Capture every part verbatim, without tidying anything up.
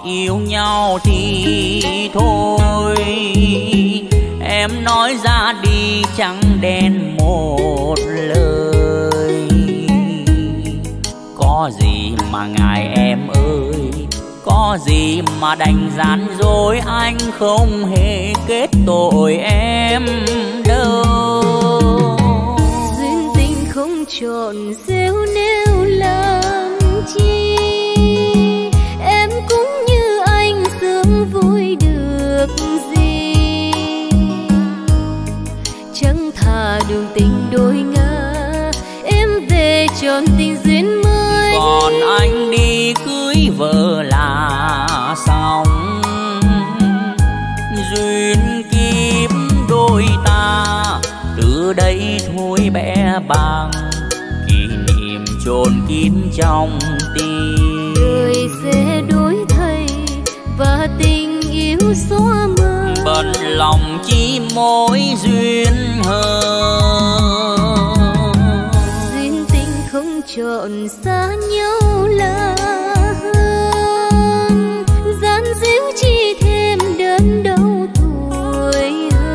yêu nhau thì thôi. Em nói ra đi trắng đen một lời. Có gì mà ngại em ơi, có gì mà đành gian dối, anh không hề kết tội em đâu. Duyên tình không trọn rêu nêu làm chi, em cũng như anh sướng vui được gì. Chẳng thà đường tình đôi ngã, em về tròn tình duyên mới. Còn anh đi cưới vợ là xong, duyên kiếp đôi ta từ đây thôi bé bàng. Kỷ niệm chôn kín trong tim, đời sẽ đổi thay và tình yêu xóa mờ. bận lòng chỉ mối duyên hờ. Duyên tình không chọn xa nhau là hơn, gian díu chỉ thêm đớn đau tuổi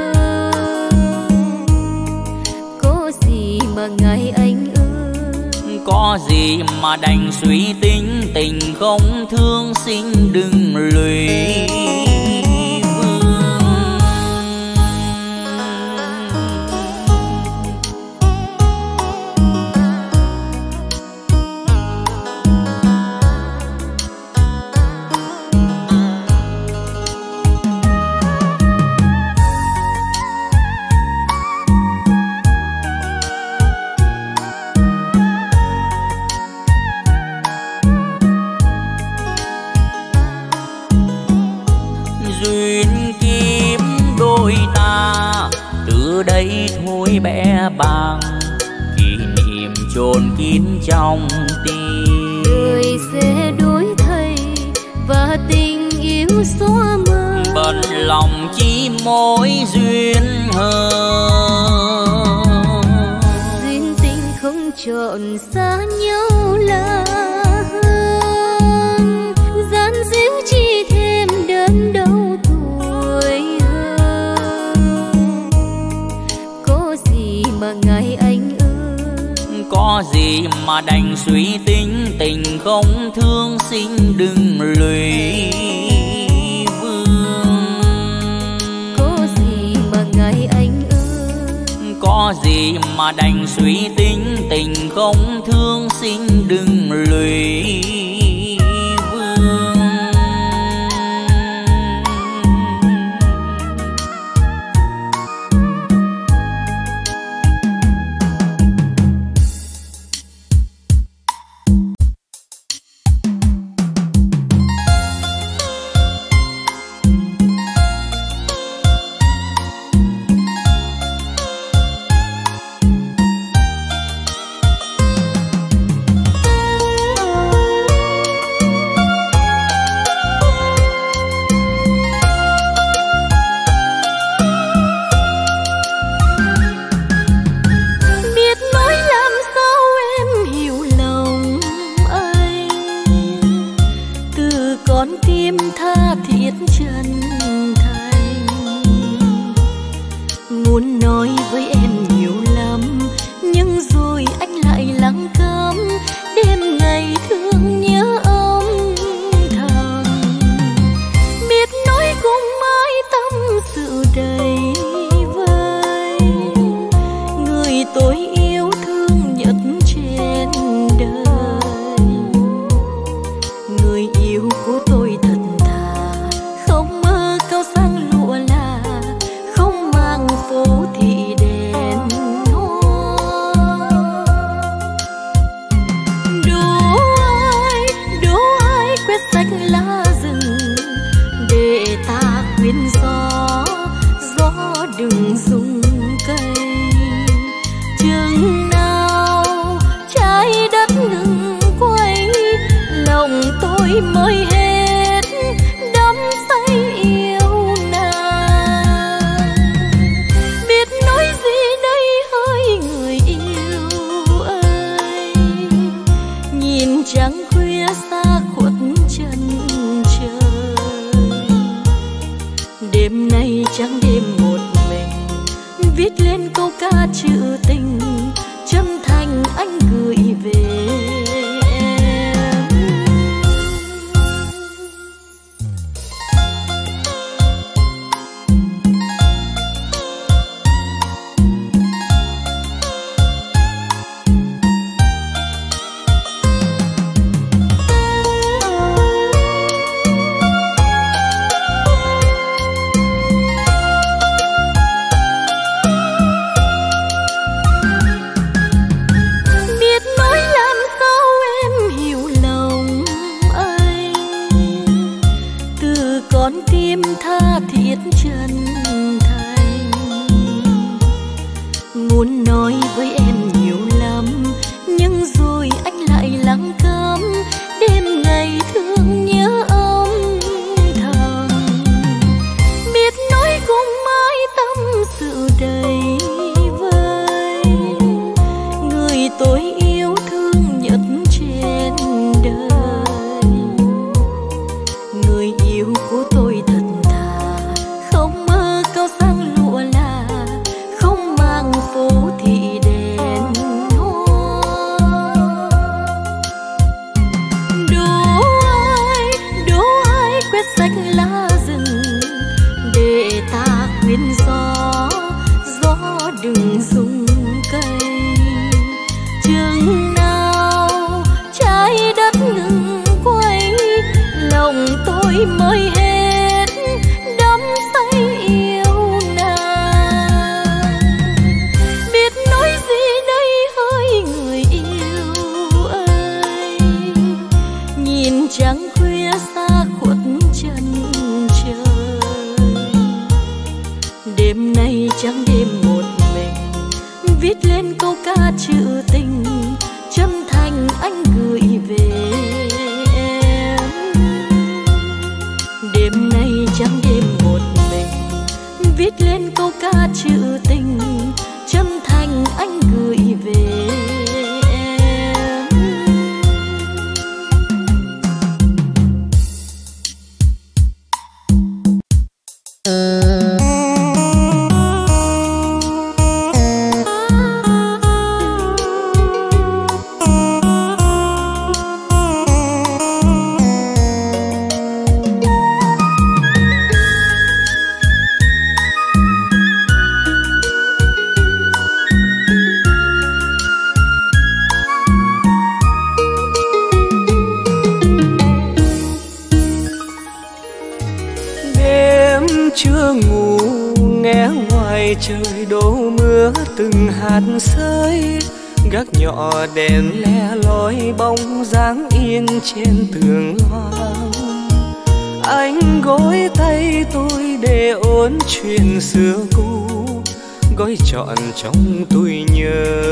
hơn. Có gì mà ngại anh ơi, có gì mà đành suy tính, tình không thương xin đừng lụy. Đây thôi bé bàng, kỷ niệm chôn kín trong tim. đời sẽ đổi thay và tình yêu xóa mờ. Bận lòng chỉ mối duyên hờ. Duyên tình không chọn xa nhau là hơn, gian díu chỉ thêm đớn đau tuổi hơn. Có gì mà ngại anh ơi, có gì mà đành suy tính, tình không thương xin đừng lụy vương. Có gì mà ngại anh ơi, có gì mà đành suy tính, tình không thương xin đừng lụy vương. Người yêu của tôi thật thà, không mơ câu câu ca trữ tình chân thành anh gửi về em. Tha thiết chân thành muốn nói với em nhiều lắm, nhưng rồi anh lại lặng câm đêm ngày thương nhớ âm thầm. Biết nói cùng mãi tâm sự đầy vơi, người tôi yêu thương nhất trên đời. Người yêu của tôi thật phố thị đèn hoa. Đố ai, đố ai quét sạch lá rừng để ta khuyên gió, gió đừng rung cây. Chừng nào trái đất ngừng quay, lòng tôi mới hết đắm say yêu nàng. Biết nói gì đây hỡi người yêu ơi, nhìn trăng khuya xa khuất chân trời. Đêm nay chẳng đêm một mình, viết lên câu ca trữ tình chân thành anh gửi về em. Đêm nay chẳng đêm một mình, viết lên câu ca trữ tình chân thành anh gửi về em. Chưa ngủ nghe ngoài trời đổ mưa từng hạt rơi, gác nhỏ đèn le lói bóng dáng yên trên tường loang. Anh gối tay tôi để ôn chuyện xưa cũ, gói trọn trong tôi nhớ.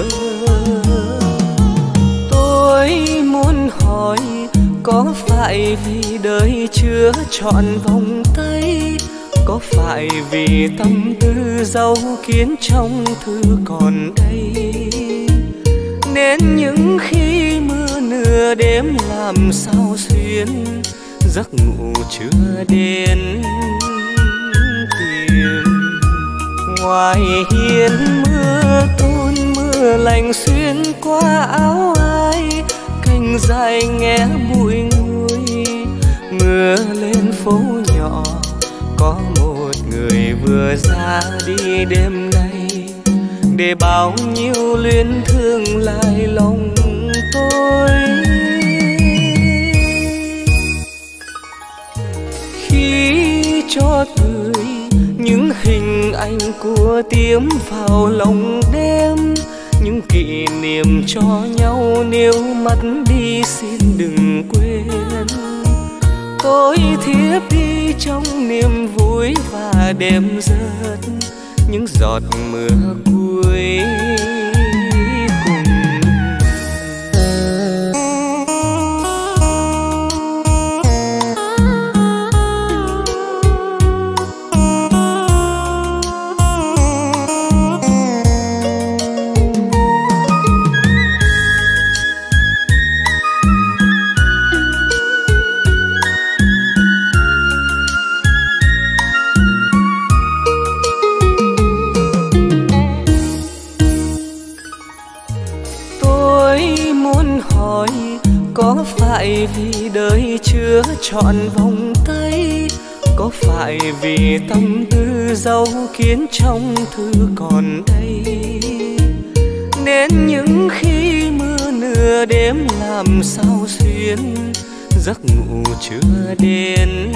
Tôi muốn hỏi có phải vì đời chưa trọn vòng tay, có phải vì tâm tư dấu kiến trong thư còn đây, nên những khi mưa nửa đêm làm sao xuyên giấc ngủ chưa đến tìm. Ngoài hiên mưa tuôn mưa lạnh xuyên qua áo ai, cành dài nghe bụi nguôi. Mưa lên phố nhỏ có một người vừa ra đi đêm nay, để bao nhiêu luyến thương lại lòng tôi. Khi cho tươi những hình ảnh của tiếng vào lòng đêm, những kỷ niệm cho nhau nếu mất đi xin đừng quên. Tôi thiếp đi trong niềm vui và đêm rớt những giọt mưa cuối cùng. phải vì đời chưa trọn vòng tay, có phải vì tâm tư dấu kiến trong thư còn đây, nên những khi mưa nửa đêm làm sao xuyên giấc ngủ chưa đến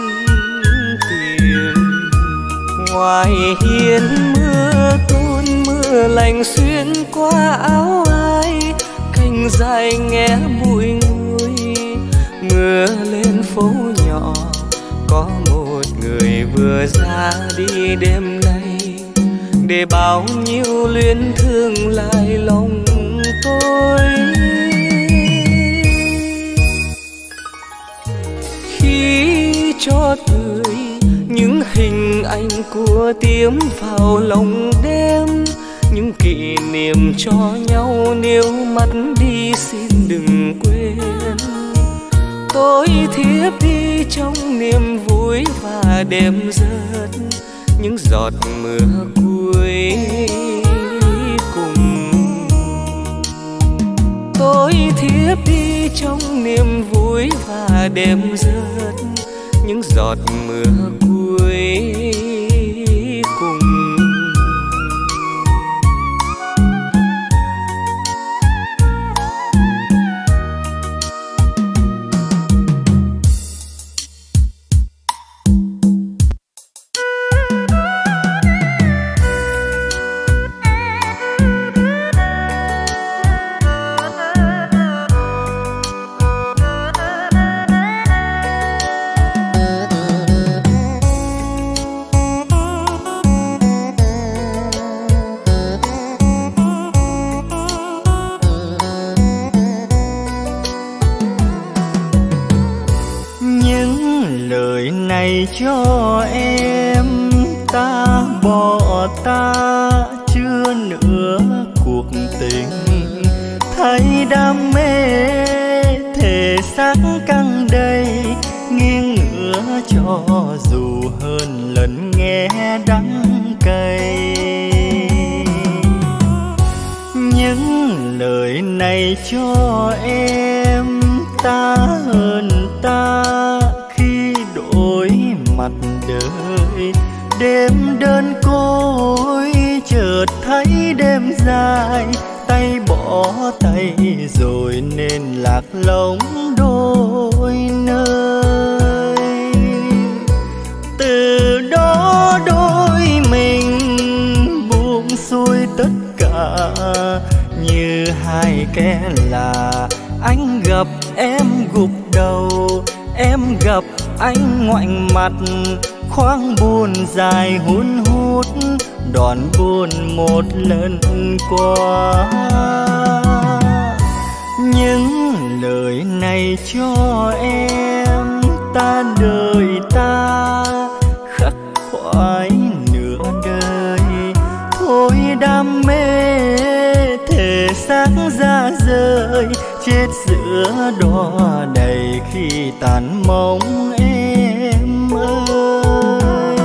tìm. Ngoài hiên mưa tuôn mưa lạnh xuyên qua áo ai, cành dài nghe bụi nguôi. Mưa lên phố nhỏ có một người vừa ra đi đêm nay, để bao nhiêu luyến thương lại lòng tôi. Khi cho tươi những hình ảnh của tím vào lòng đêm, những kỷ niệm cho nhau nếu mất đi xin đừng quên. Tôi thiếp đi trong niềm vui và đêm rớt những giọt mưa cuối cùng. Tôi thiếp đi trong niềm vui và đêm rớt những giọt mưa cuối cùng. Cho em ta bỏ ta chưa nữa cuộc tình, thấy đam mê thể xác căng đầy, nghiêng ngửa cho dù hơn lần nghe đắng cay. Những lời này cho em ta hơn ta khi đổi mặt đời. Đêm đơn côi chợt thấy đêm dài, tay bỏ tay rồi nên lạc lõng đôi nơi. Từ đó đôi mình buông xuôi tất cả như hai kẻ là. Anh gặp em gục đầu, em gặp anh ngoảnh mặt, khoáng buồn dài hun hút đòn buồn một lần qua. Những lời này cho em ta đời ta khắc khoải nửa đời. Thôi đam mê thể xác ra rời, chết giữa đọa đầy khi tàn mong em ơi.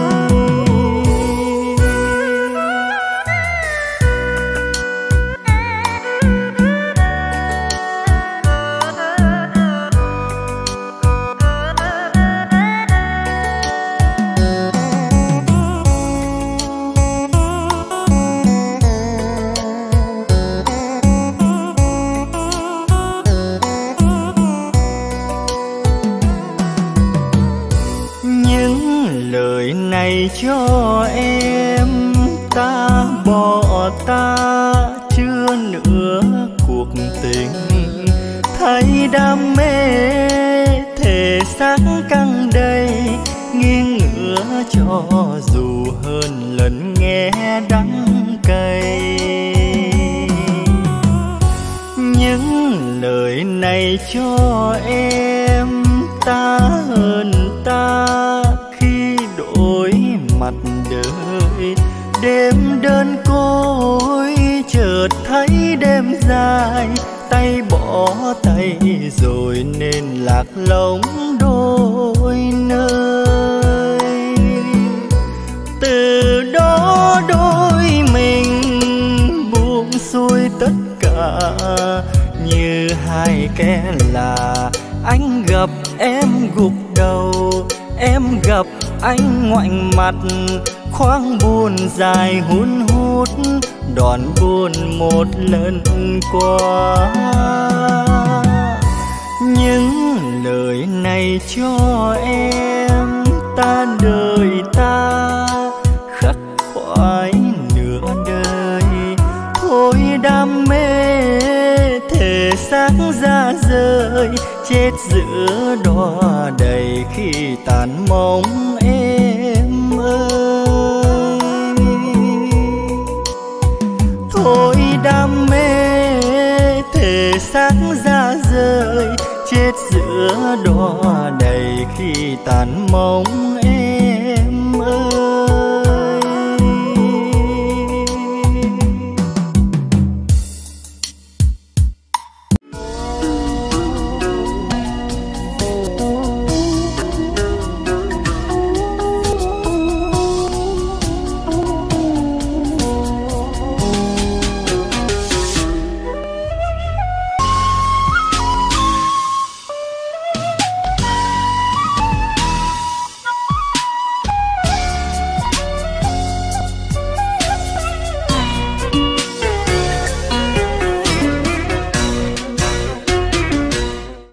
Này cho em ta bỏ ta chưa nữa cuộc tình, thấy đam mê thể xác căng đầy, nghiêng ngửa cho dù hơn lần nghe đắng cay. Những lời này cho em ta hơn ta đổi mặt đời. Đêm đơn côi chợt thấy đêm dài, tay bỏ tay rồi nên lạc lõng đôi nơi. Từ đó đôi mình buông xuôi tất cả như hai kẻ là. anh gặp em gục đầu, em gặp anh ngoảnh mặt, khoáng buồn dài hun hút, đòn buồn một lần qua. Những lời này cho em, ta đời ta khắc khoải nửa đời. Thôi đam mê thể xác ra rời, chết giữa đọa đầy khi tàn mong em ơi. Thôi đam mê thể xác ra rời, chết giữa đọa đầy khi tàn mong